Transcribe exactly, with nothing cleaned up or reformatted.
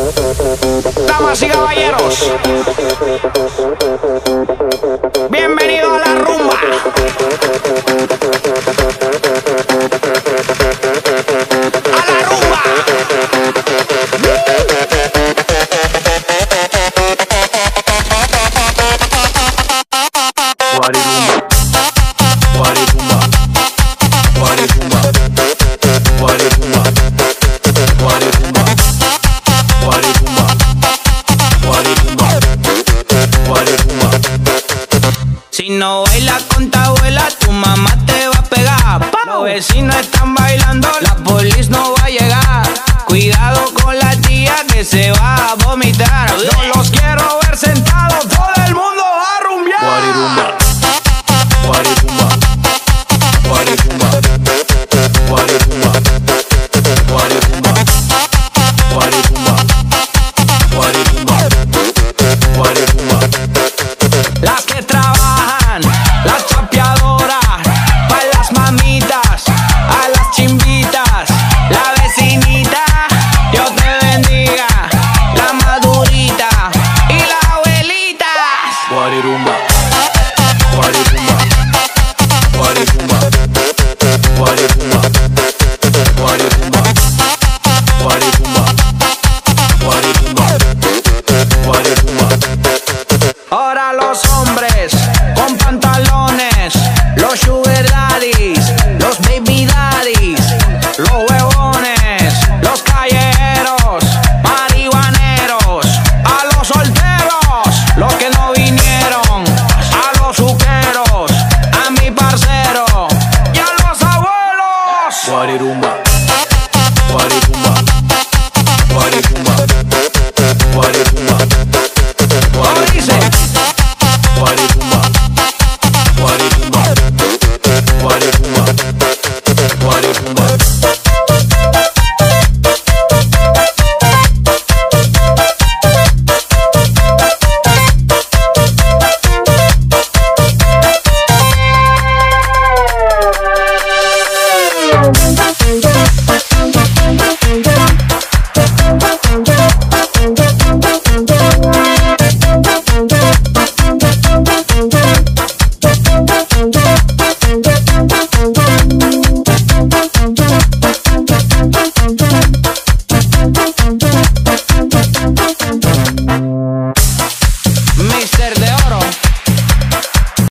Damas y caballeros, bienvenidos a la rumba. A la rumba. Si no bailas con tu abuela, tu mamá te va a pegar. Los vecinos están bailando, la polis no va a llegar. Cuidado con la tía que se va